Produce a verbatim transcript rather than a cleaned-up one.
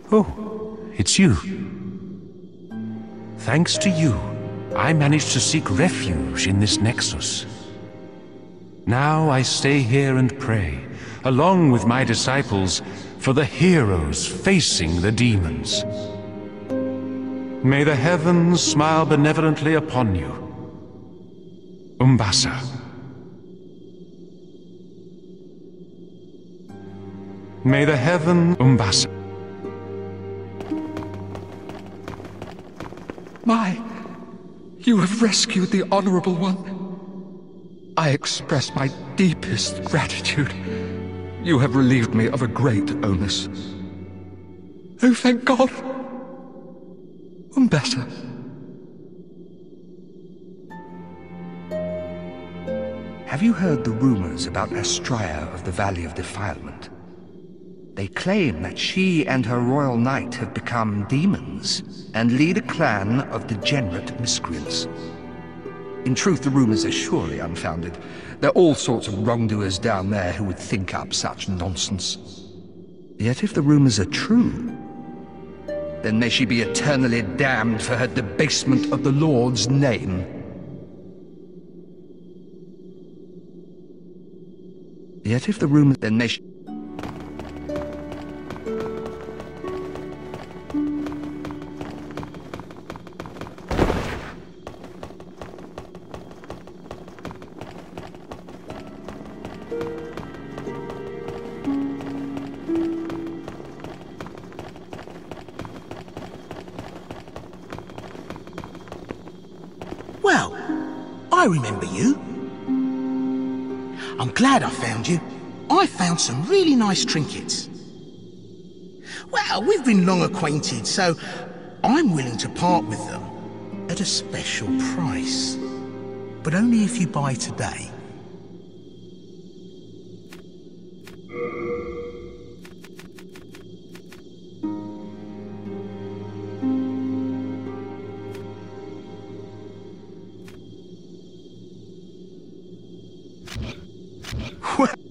Oh, it's you. Thanks to you, I managed to seek refuge in this nexus. Now I stay here and pray, along with my disciples, for the heroes facing the demons. May the heavens smile benevolently upon you. Umbasa. May the heaven Umbasa. My, you have rescued the Honorable One. I express my deepest gratitude. You have relieved me of a great onus. Oh, thank God. Umbasa. Have you heard the rumors about Astraea of the Valley of Defilement? They claim that she and her royal knight have become demons and lead a clan of degenerate miscreants. In truth, the rumors are surely unfounded. There are all sorts of wrongdoers down there who would think up such nonsense. Yet if the rumors are true, then may she be eternally damned for her debasement of the Lord's name. Yet if the rumors, then may she... Well, I remember you. I'm glad I found you. I found some really nice trinkets. Well, we've been long acquainted, so I'm willing to part with them at a special price. But only if you buy today. Well,